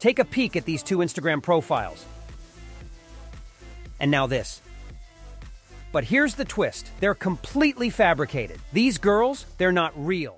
Take a peek at these two Instagram profiles. And now this. But here's the twist. They're completely fabricated. These girls, they're not real.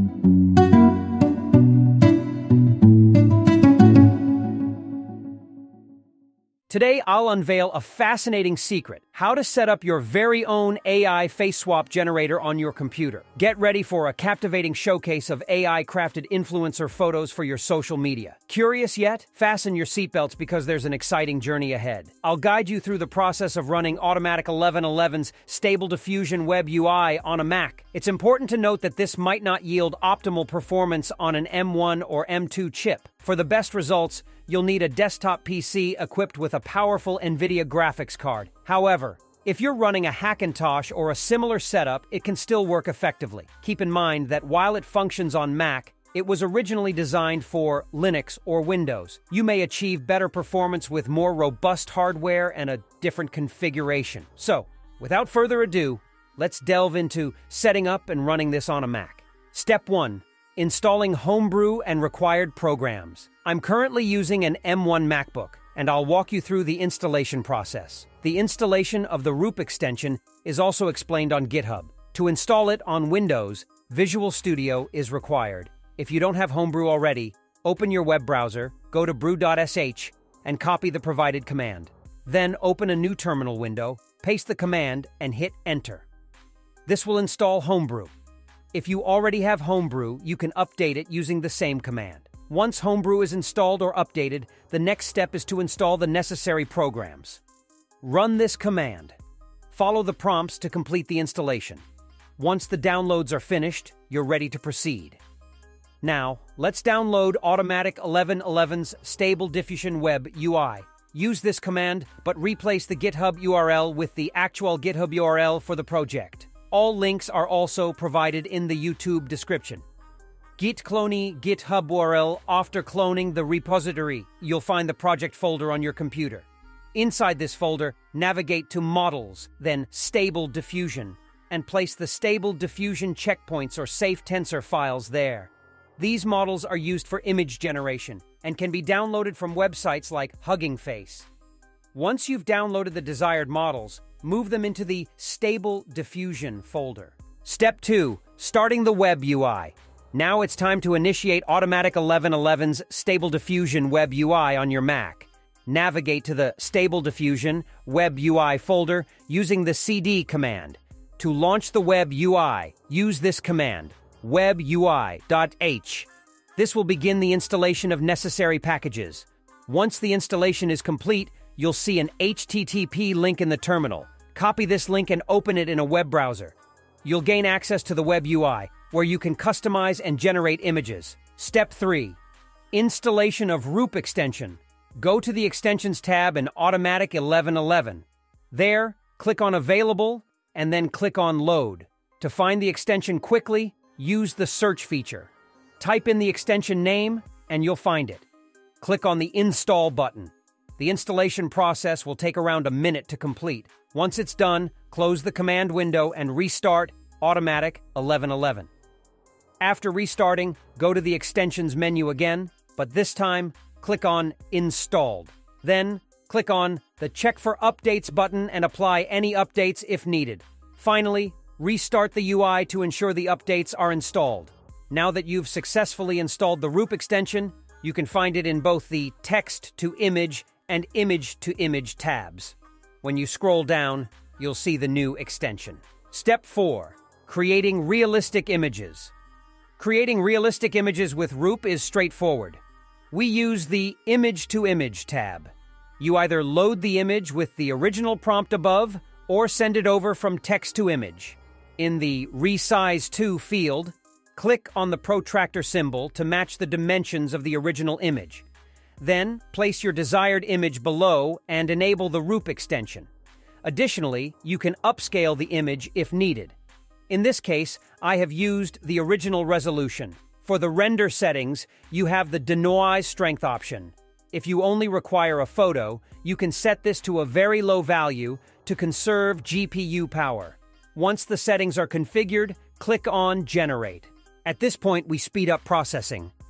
Today, I'll unveil a fascinating secret: how to set up your very own AI face swap generator on your computer. Get ready for a captivating showcase of AI-crafted influencer photos for your social media. Curious yet? Fasten your seatbelts because there's an exciting journey ahead. I'll guide you through the process of running Automatic 1111's Stable Diffusion Web UI on a Mac. It's important to note that this might not yield optimal performance on an M1 or M2 chip. For the best results, you'll need a desktop PC equipped with a powerful NVIDIA graphics card. However, if you're running a Hackintosh or a similar setup, it can still work effectively. Keep in mind that while it functions on Mac, it was originally designed for Linux or Windows. You may achieve better performance with more robust hardware and a different configuration. So, without further ado, let's delve into setting up and running this on a Mac. Step 1. Installing Homebrew and required programs. I'm currently using an M1 MacBook, and I'll walk you through the installation process. The installation of the Roop extension is also explained on GitHub. To install it on Windows, Visual Studio is required. If you don't have Homebrew already, open your web browser, go to brew.sh, and copy the provided command. Then open a new terminal window, paste the command, and hit Enter. This will install Homebrew. If you already have Homebrew, you can update it using the same command. Once Homebrew is installed or updated, the next step is to install the necessary programs. Run this command. Follow the prompts to complete the installation. Once the downloads are finished, you're ready to proceed. Now, let's download Automatic 1111's Stable Diffusion Web UI. Use this command, but replace the GitHub URL with the actual GitHub URL for the project. All links are also provided in the YouTube description. Git clone GitHub URL. After cloning the repository, you'll find the project folder on your computer. Inside this folder, navigate to Models, then Stable Diffusion, and place the Stable Diffusion checkpoints or safe tensor files there. These models are used for image generation and can be downloaded from websites like Hugging Face. Once you've downloaded the desired models, move them into the Stable Diffusion folder. Step 2. Starting the Web UI. Now it's time to initiate Automatic 1111's Stable Diffusion Web UI on your Mac. Navigate to the Stable Diffusion Web UI folder using the cd command. To launch the Web UI, use this command, webui.h. This will begin the installation of necessary packages. Once the installation is complete, you'll see an HTTP link in the terminal. Copy this link and open it in a web browser. You'll gain access to the Web UI, where you can customize and generate images. Step 3. Installation of Roop extension. Go to the Extensions tab in Automatic 1111. There, click on Available, and then click on Load. To find the extension quickly, use the search feature. Type in the extension name, and you'll find it. Click on the Install button. The installation process will take around a minute to complete. Once it's done, close the command window and restart Automatic 1111. After restarting, go to the Extensions menu again, but this time, click on Installed. Then, click on the Check for Updates button and apply any updates if needed. Finally, restart the UI to ensure the updates are installed. Now that you've successfully installed the Roop extension, you can find it in both the Text to Image and Image to Image tabs. When you scroll down, you'll see the new extension. Step 4. Creating realistic images. Creating realistic images with Roop is straightforward. We use the Image to Image tab. You either load the image with the original prompt above or send it over from text to image. In the Resize To field, click on the protractor symbol to match the dimensions of the original image. Then, place your desired image below and enable the Roop extension. Additionally, you can upscale the image if needed. In this case, I have used the original resolution. For the render settings, you have the denoise strength option. If you only require a photo, you can set this to a very low value to conserve GPU power. Once the settings are configured, click on Generate. At this point, we speed up processing.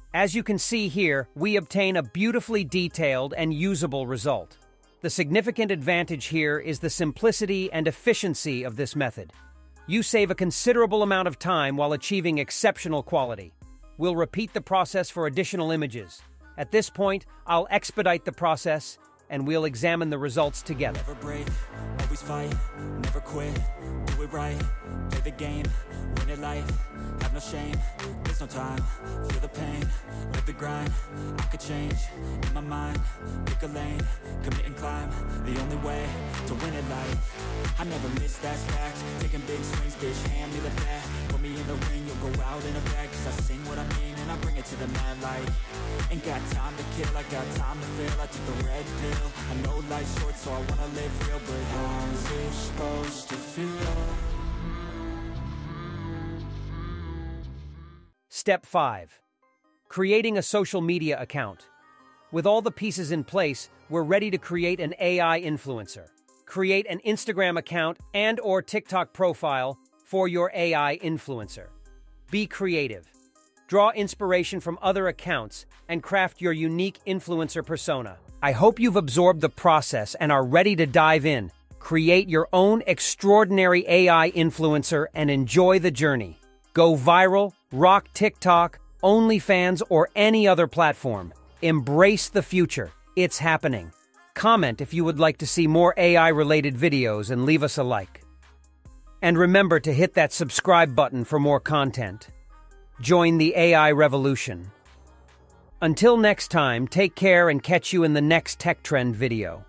As you can see here, we obtain a beautifully detailed and usable result. The significant advantage here is the simplicity and efficiency of this method. You save a considerable amount of time while achieving exceptional quality. We'll repeat the process for additional images. At this point, I'll expedite the process, and we'll examine the results together. Never break, always fight, never quit, do it right, play the game, win it life, have no shame, there's no time, feel the pain, live the grind, I could change, in my mind, pick a lane, commit and climb, the only way to win it life, I never miss, that's fact, taking big swings, bitch, hand me the bat, put me in the ring, you'll go out in a bag, cause I sing what I mean, and I bring it to the mad light, ain't got time to kill, I got time to feel, I took the red pill, I know life's short, so I wanna live real, but how's it supposed to feel? Step 5. Creating a social media account. With all the pieces in place, we're ready to create an AI influencer. Create an Instagram account and/or TikTok profile for your AI influencer. Be creative. Draw inspiration from other accounts and craft your unique influencer persona. I hope you've absorbed the process and are ready to dive in. Create your own extraordinary AI influencer and enjoy the journey. Go viral, rock TikTok, OnlyFans, or any other platform. Embrace the future. It's happening. Comment if you would like to see more AI-related videos and leave us a like. And remember to hit that subscribe button for more content. Join the AI revolution. Until next time, take care and catch you in the next Tech Trend video.